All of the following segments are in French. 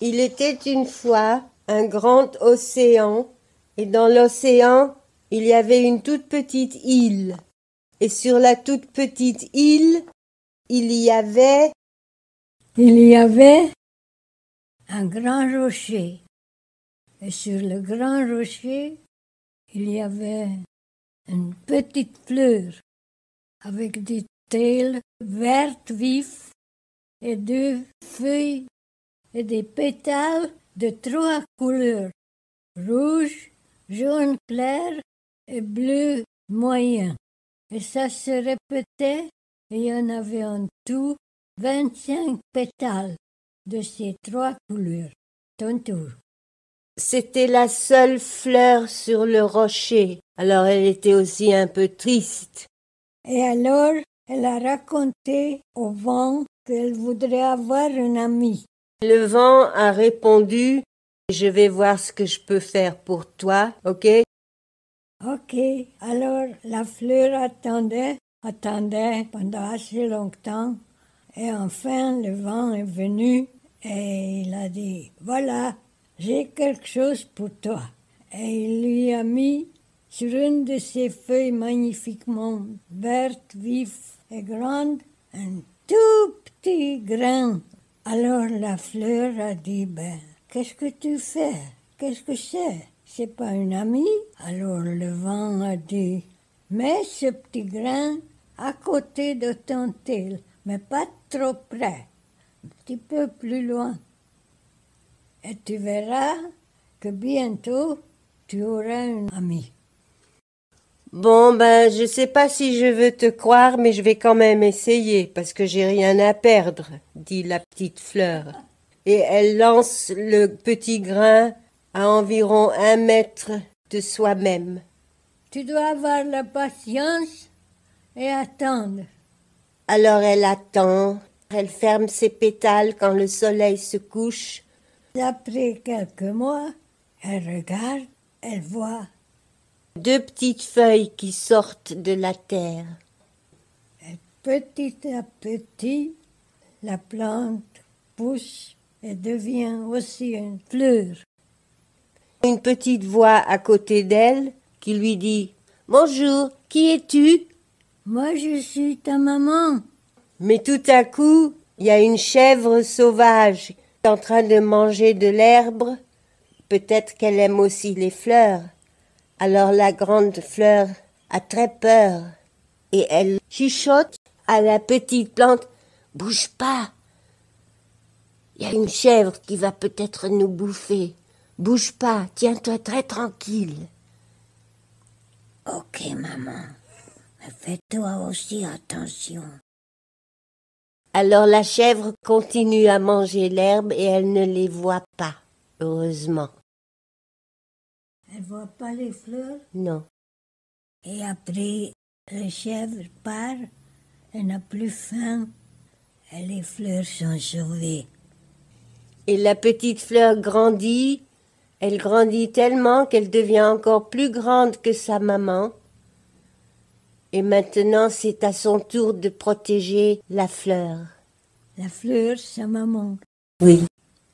Il était une fois un grand océan, et dans l'océan, il y avait une toute petite île. Et sur la toute petite île, il y avait un grand rocher. Et sur le grand rocher, il y avait une petite fleur avec des têles vertes vives et deux feuilles et des pétales de 3 couleurs, rouge, jaune clair et bleu moyen. Et ça se répétait et il y en avait en tout 25 pétales de ces 3 couleurs. Ton tour. C'était la seule fleur sur le rocher, alors elle était aussi un peu triste. Et alors, elle a raconté au vent qu'elle voudrait avoir un ami. Le vent a répondu « Je vais voir ce que je peux faire pour toi, ok ?» Ok, alors la fleur attendait pendant assez longtemps. Et enfin, le vent est venu et il a dit « Voilà, j'ai quelque chose pour toi. » Et il lui a mis sur une de ses feuilles magnifiquement vertes, vives et grandes, un tout petit grain. Alors la fleur a dit « Ben, qu'est-ce que tu fais? Qu'est-ce que c'est? C'est pas une amie? » Alors le vent a dit « Mets ce petit grain à côté de ton tête, mais pas trop près, un petit peu plus loin. Et tu verras que bientôt tu auras un ami. » Bon, ben, je sais pas si je veux te croire, mais je vais quand même essayer, parce que j'ai rien à perdre, dit la petite fleur. Et elle lance le petit grain à environ 1 mètre de soi-même. Tu dois avoir la patience et attendre. Alors elle attend, elle ferme ses pétales quand le soleil se couche. Après quelques mois, elle regarde, elle voit 2 petites feuilles qui sortent de la terre. et petit à petit, la plante pousse et devient aussi une fleur. Une petite voix à côté d'elle qui lui dit « Bonjour, qui es-tu » Moi, je suis ta maman. Mais tout à coup, il y a une chèvre sauvage qui est en train de manger de l'herbe. Peut-être qu'elle aime aussi les fleurs. Alors la grande fleur a très peur et elle chuchote à la petite plante « Bouge pas, il y a une chèvre qui va peut-être nous bouffer. Bouge pas, tiens-toi très tranquille. » Ok, maman, mais fais-toi aussi attention. Alors la chèvre continue à manger l'herbe et elle ne les voit pas, heureusement. Elle ne voit pas les fleurs. Non. Et après, la chèvre part, elle n'a plus faim et les fleurs sont sauvées. Et la petite fleur grandit, elle grandit tellement qu'elle devient encore plus grande que sa maman. Et maintenant, c'est à son tour de protéger la fleur. La fleur, sa maman. Oui.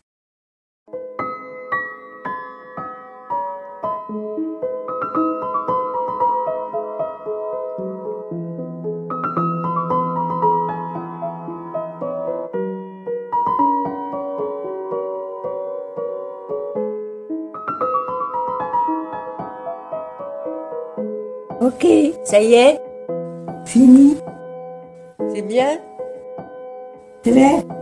Ok, Ça y est? fini. C'est bien? Très.